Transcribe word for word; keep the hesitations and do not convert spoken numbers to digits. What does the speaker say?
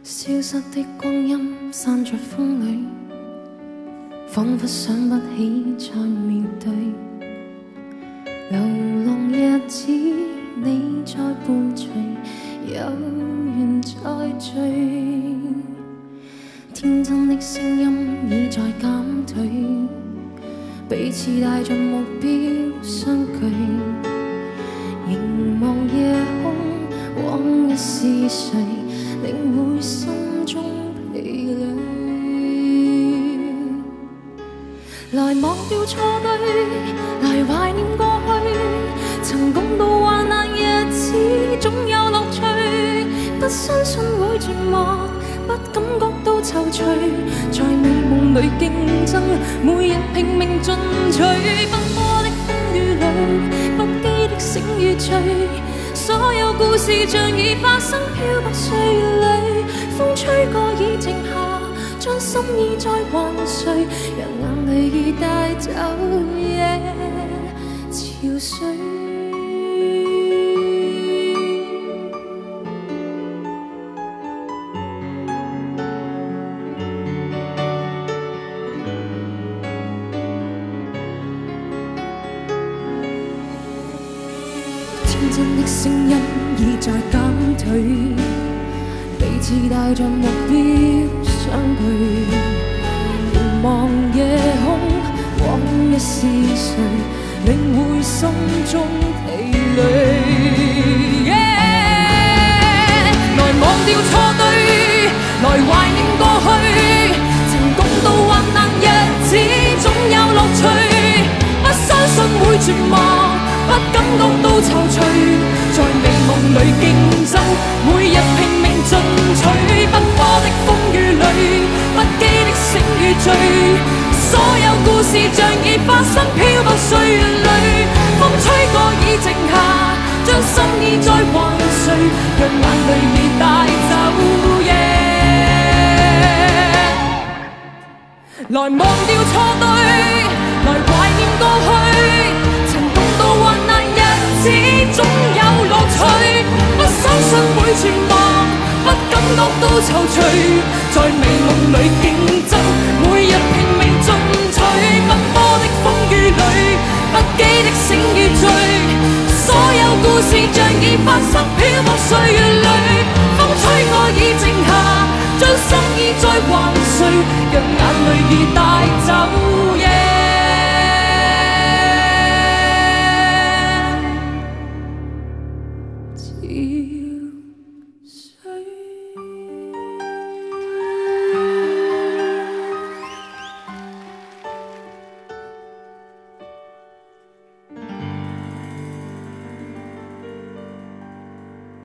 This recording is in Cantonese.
消失的光阴散在风里，仿佛想不起再面对。流浪日子，你在伴隨，有緣再聚。天真的聲音已在減退，彼此帶着目標相距。凝望夜空，往日是誰？領會心中疲累，來忘掉錯對，來懷念過去。曾共度患難日子，總有樂趣。不相信會絕望，不感覺到躊躇。在美夢裏競爭，每日拼命進取。奔波的風雨裏，不羈的醒與醉。所有故事像已發生，漂泊歲月裏，風吹過已靜下，將心意再還誰？讓眼淚已帶走夜潮水。天真的聲音已在減退，彼此帶着目標相距。凝望夜空，往日是誰？領會心中疲累。Yeah! 來忘掉錯對，來懷念過去。曾共度患難日子，總有樂趣。不相信會絕望，不感覺到躊躇，在美夢裏競爭，每日拼命進取。奔波的風雨裏，不羈的醒與醉。所有故事像已發生，漂泊歲月裏，風吹過已靜下，將心意再還誰？讓眼淚已帶走夜。來忘掉錯對，來懷念過去。曾共度患難日子，總有樂趣。不相信會絕望，不感覺到躊躇，在美夢裏競爭，每日拼命進取。奔波的風雨裏，不羈的醒與醉。所有故事像已發生，漂泊歲月裏，風吹過已靜下，將心意再還誰？讓眼淚已帶走夜。